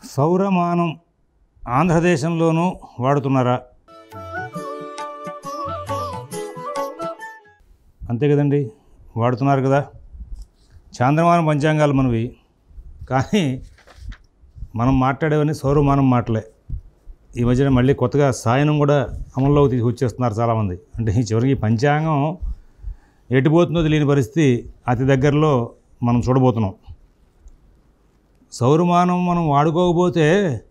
సౌరమానం ఆంధ్రదేశంలోనూ వాడుతున్నారా? అంతే కదండి, వాడుతున్నారు కదా. చాంద్రమానం పంచాంగాలు మనవి, కానీ మనం మాట్లాడేవన్నీ సౌరమానం మాటలే. ఈ మధ్యన మళ్ళీ కొత్తగా సాయనం కూడా అమల్లోకి తీసుకొచ్చేస్తున్నారు చాలామంది. అంటే ఈ చివరికి పంచాంగం ఎటుపోతుందో తెలియని పరిస్థితి అతి దగ్గరలో మనం చూడబోతున్నాం. సౌరమానం మనం వాడుకోకపోతే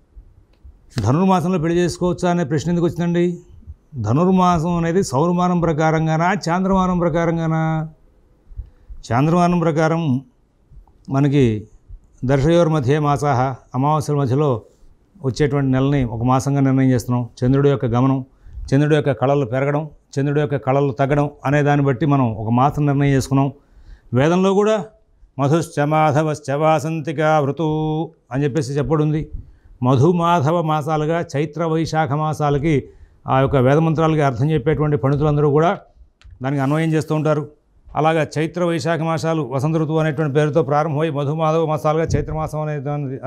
ధనుర్మాసంలో పెళ్లి చేసుకోవచ్చా అనే ప్రశ్న ఎందుకు వచ్చిందండి? ధనుర్మాసం అనేది సౌరమానం ప్రకారంగానా చాంద్రమానం ప్రకారంగానా? చాంద్రమానం ప్రకారం మనకి దర్శయోర్ మధ్య మాసాహ, అమావాస్యల మధ్యలో వచ్చేటువంటి నెలని ఒక మాసంగా నిర్ణయం చేస్తున్నాం. చంద్రుడి యొక్క గమనం, చంద్రుడి యొక్క కళలు పెరగడం, చంద్రుడి యొక్క కళలు తగ్గడం అనే దాన్ని బట్టి మనం ఒక మాసం నిర్ణయం చేసుకున్నాం. వేదంలో కూడా మధుశ్చ మాధవశ్చ వాసంతిక వృతు అని చెప్పేసి చెప్పడం ఉంది. మధు మాధవ మాసాలుగా చైత్ర వైశాఖ మాసాలకి ఆ యొక్క వేదమంత్రాలకి అర్థం చెప్పేటువంటి పండితులందరూ కూడా దానికి అన్వయం చేస్తూ ఉంటారు. అలాగా చైత్ర వైశాఖ మాసాలు వసంత ఋతువు అనేటువంటి పేరుతో ప్రారంభమై మధు మాధవ మాసాలుగా చైత్రమాసం అనే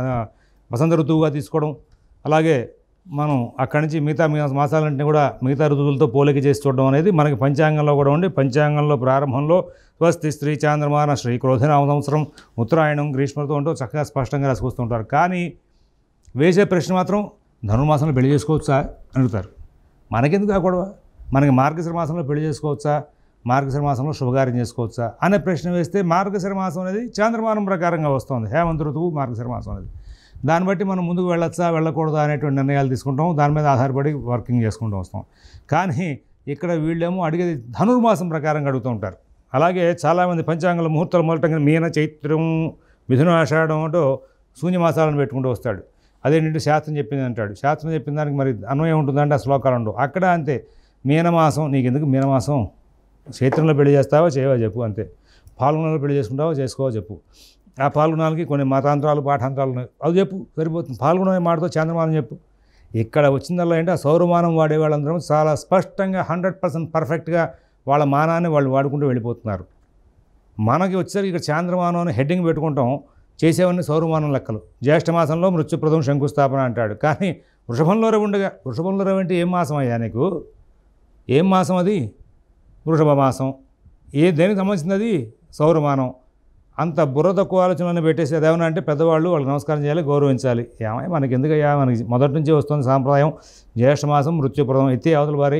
వసంత ఋతువుగా తీసుకోవడం, అలాగే మనం అక్కడి నుంచి మిగతా మాసాలంటే కూడా మిగతా ఋతువులతో పోలిక చేసి చూడడం అనేది మనకి పంచాంగంలో కూడా ఉండి, పంచాంగంలో ప్రారంభంలో స్వస్తి స్త్రీ చాంద్రమాన శ్రీ క్రోధనామ సంవత్సరం ఉత్తరాయణం గ్రీష్మతో ఉంటూ చక్కగా స్పష్టంగా రాసుకొస్తుంటారు. కానీ వేసే ప్రశ్న మాత్రం ధనుర్మాసంలో పెళ్లి చేసుకోవచ్చా అని అడుగుతారు. మనకెందుకు కాకూడవా? మనకి మార్గశిర మాసంలో పెళ్లి చేసుకోవచ్చా, మార్గశిర మాసంలో శుభకార్యం చేసుకోవచ్చా అనే ప్రశ్న వేస్తే మార్గశిర మాసం అనేది చాంద్రమానం ప్రకారంగా వస్తుంది. హేమంత ఋతువు మార్గశిర మాసం అనేది. దాన్ని బట్టి మనం ముందుకు వెళ్ళొచ్చా వెళ్ళకూడదా అనేటువంటి నిర్ణయాలు తీసుకుంటాం. దాని మీద ఆధారపడి వర్కింగ్ చేసుకుంటూ వస్తాం. కానీ ఇక్కడ వీళ్ళేమో అడిగేది ధనుర్మాసం ప్రకారంగా అడుగుతూ ఉంటారు. అలాగే చాలామంది పంచాంగంలో ముహూర్తాలు మొదటంగా మీన చైత్రం మిథున ఆషాఢం అంటూ శూన్యమాసాలను పెట్టుకుంటూ వస్తాడు. అదేంటంటే శాస్త్రం చెప్పింది అంటాడు. శాస్త్రం చెప్పిన దానికి మరి అన్వయం ఉంటుందంటే ఆ శ్లోకాలు ఉండవు. అక్కడ అంతే, మీనమాసం నీకెందుకు మీనమాసం, చైత్రంలో పెళ్లి చేస్తావా చేయవా చెప్పు, అంతే. పాల్గొనాలో పెళ్లి చేసుకుంటావా చేసుకోవా చెప్పు. ఆ పాల్గొనాలకి కొన్ని మతాంతరాలు పాఠాంతరాలు ఉన్నాయి, అవి చెప్పు, సరిపోతుంది. పాల్గొనే మాటతో చంద్రమానం చెప్పు. ఇక్కడ వచ్చిందల్లా అంటే ఆ సౌరమానం వాడే వాళ్ళందరం చాలా స్పష్టంగా 100% పర్ఫెక్ట్గా వాళ్ళ మానాన్ని వాళ్ళు వాడుకుంటూ వెళ్ళిపోతున్నారు. మనకి వచ్చేసరికి ఇక్కడ చాంద్రమానం అని హెడ్డింగ్ పెట్టుకుంటాం, చేసేవన్నీ సౌరమానం లెక్కలు. జ్యేష్ఠమాసంలో మృత్యుప్రదం శంకుస్థాపన అంటాడు. కానీ వృషభంలో రవి ఉండగా, వృషభంలో రవి అంటే ఏం మాసం అయ్యా నీకు? ఏం మాసం అది? వృషభ మాసం. దేనికి సంబంధించింది అది? సౌరమానం. అంత బుర్ర తక్కువ ఆలోచనలను పెట్టేసి అదేమన్నా అంటే పెద్దవాళ్ళు వాళ్ళకి నమస్కారం చేయాలి, గౌరవించాలి. ఏమై మనకి ఎందుకయ్యా, మనకి మొదటి నుంచి వస్తుంది సాంప్రదాయం. జ్యేష్ఠమాసం మృత్యుప్రదం ఎత్తి అవతల వారి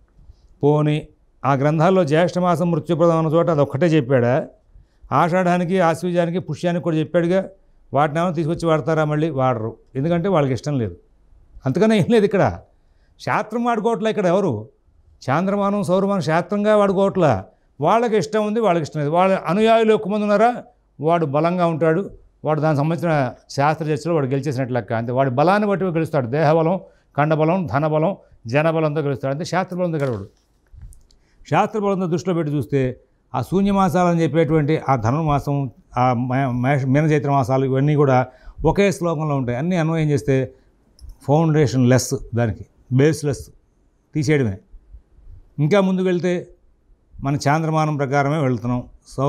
పోని. ఆ గ్రంథాల్లో జ్యేష్ఠమాసం మృత్యుప్రదం అన్న చోట అదొక్కటే చెప్పాడా? ఆషాఢానికి ఆశ్వీజానికి పుష్యానికి కూడా చెప్పాడుగా. వాటిని ఏమైనా తీసుకొచ్చి వాడతారా? మళ్ళీ వాడరు. ఎందుకంటే వాళ్ళకి ఇష్టం లేదు. అంతకనే ఏం లేదు ఇక్కడ. శాస్త్రం వాడుకోవట్లే ఇక్కడ ఎవరు. చాంద్రమానం సౌరమానం శాస్త్రంగా వాడుకోవట్లా. వాళ్ళకి ఇష్టం ఉంది, వాళ్ళకి ఇష్టం లేదు. వాళ్ళ అనుయాయులు ఎక్కువ మంది ఉన్నారా, వాడు బలంగా ఉంటాడు, వాడు దానికి సంబంధించిన శాస్త్ర చర్చలో వాడు గెలిచేసినట్లు లెక్క. అంతే. వాడి బలాన్ని బట్టి గెలుస్తాడు. దేహబలం, కండబలం, ధనబలం, జనబలంతో గెలుస్తాడు. అంతే. శాస్త్రబలంతో గెలవడు. శాస్త్రబలంతో దృష్టిలో పెట్టి చూస్తే ఆ శూన్యమాసాలని చెప్పేటువంటి ఆ ధనుర్మాసం, ఆ మీనచైత్ర మాసాలు ఇవన్నీ కూడా ఒకే శ్లోకంలో ఉంటాయి. అన్నీ అన్వయం చేస్తే ఫౌండేషన్ లెస్, దానికి బేస్ లెస్, తీసేయడమే. ఇంకా ముందుకు వెళ్తే మన చాంద్రమానం ప్రకారమే వెళ్తున్నాం.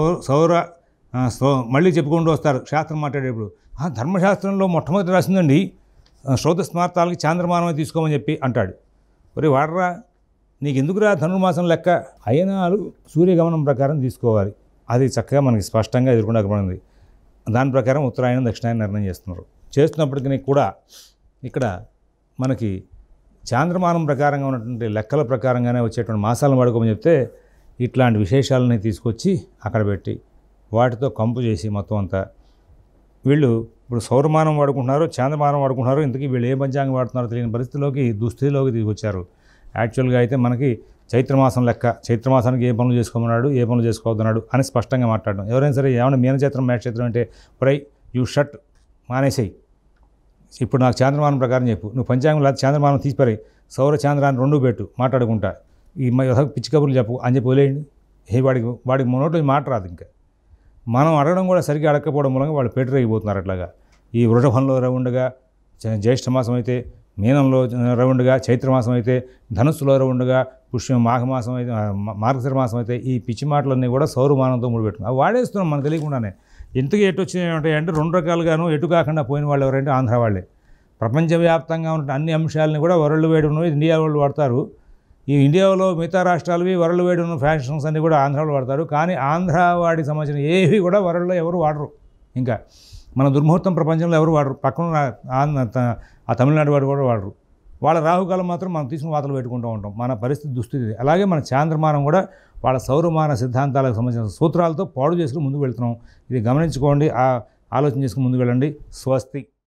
మళ్ళీ చెప్పుకుంటూ వస్తారు శాస్త్రం మాట్లాడేప్పుడు. ధర్మశాస్త్రంలో మొట్టమొదటి రాసిందండి శ్రౌత స్మార్తాలకి చాంద్రమానమే తీసుకోమని చెప్పి అంటాడు. ఒరే వాడరా, నీకు ఎందుకురా ధనుర్మాసం లెక్క? అయనాలు సూర్యగమనం ప్రకారం తీసుకోవాలి. అది చక్కగా మనకి స్పష్టంగా ఎదుర్కొనకపోయింది. దాని ప్రకారం ఉత్తరాయణం దక్షిణాయనం నిర్ణయం చేస్తున్నారు. చేస్తున్నప్పటికీ కూడా ఇక్కడ మనకి చాంద్రమానం ప్రకారంగా ఉన్నటువంటి లెక్కల ప్రకారంగానే వచ్చేటువంటి మాసాలను వాడుకోమని చెప్తే ఇట్లాంటి విశేషాలని తీసుకొచ్చి అక్కడ పెట్టి వాటితో కంపు చేసి మొత్తం అంతా వీళ్ళు ఇప్పుడు సౌరమానం వాడుకుంటున్నారు, చాంద్రమానం వాడుకుంటున్నారు. ఇంతకీ వీళ్ళు ఏ పంచాంగం వాడుతున్నారో తెలియని పరిస్థితిలోకి, దుస్థితిలోకి తీసుకొచ్చారు. యాక్చువల్గా అయితే మనకి చైత్రమాసం లెక్క, చైత్రమాసానికి ఏ పనులు చేసుకోమన్నాడు, ఏ పనులు చేసుకోవద్దన్నాడు అని స్పష్టంగా మాట్లాడడం. ఎవరైనా సరే ఏమైనా మీనచైత్రం మేషచైత్రం అంటే ప్రై యూ షట్ మానేసేయి, ఇప్పుడు నాకు చాంద్రమానం ప్రకారం చెప్పు, నువ్వు పంచాంగం లేదా చాంద్రమానం తీసిపారాయి, సౌర చాంద్రాన్ని రెండు పెట్టు, మాట్లాడుకుంటా, ఈ పిచ్చి కబుర్లు చెప్పు అని చెప్పి వదిలేయండి. వాడికి నోట్లో మాట రాదు. ఇంకా మనం అడగడం కూడా సరిగ్గా అడగకపోవడం మూలంగా వాళ్ళు పెట్టిరైపోతున్నారు. అట్లాగా ఈ వృషభంలో రవుండగా జ్యేష్ఠమాసం అయితే, మీనంలో రవుండగా చైత్రమాసం అయితే, ధనుస్సులో రవుండగా పుష్యం మాఘమాసం అయితే, మార్గశిర మాసం అయితే, ఈ పిచ్చి మాటలన్నీ కూడా సౌరమానంతో ముడిపెట్టుకున్నాం. అవి వాడేస్తున్నాం మనకు తెలియకుండానే. ఇంతకీ ఎటు వచ్చినాయి ఉంటాయి అంటే రెండు రకాలుగాను. ఎటు కాకుండా పోయిన వాళ్ళు ఎవరంటే ఆంధ్ర వాళ్ళే. ప్రపంచవ్యాప్తంగా ఉన్న అన్ని అంశాలని కూడా వరల్డ్ వైడ్ ఉన్నవి ఇండియా వాళ్ళు వాడతారు. ఈ ఇండియాలో మిగతా రాష్ట్రాలవి వరల్డ్ వైడ్ ఉన్న ఫ్యాషన్స్ అన్నీ కూడా ఆంధ్రాలో వాడతారు. కానీ ఆంధ్ర వాడికి సంబంధించిన ఏవి కూడా వరల్డ్లో ఎవరు వాడరు. ఇంకా మన దుర్ముహూర్తం ప్రపంచంలో ఎవరు వాడరు. పక్కన ఆ తమిళనాడు వాడు కూడా వాడరు. వాళ్ళ రాహుకాలం మాత్రం మనం తీసుకుని వాతలు పెట్టుకుంటూ ఉంటాం. మన పరిస్థితి దుస్థితి. అలాగే మన చాంద్రమానం కూడా వాళ్ళ సౌరమాన సిద్ధాంతాలకు సంబంధించిన సూత్రాలతో పాడు చేసుకుని ముందుకు వెళ్తున్నాం. ఇది గమనించుకోండి, ఆలోచన చేసుకుని ముందుకు వెళ్ళండి. స్వస్తి.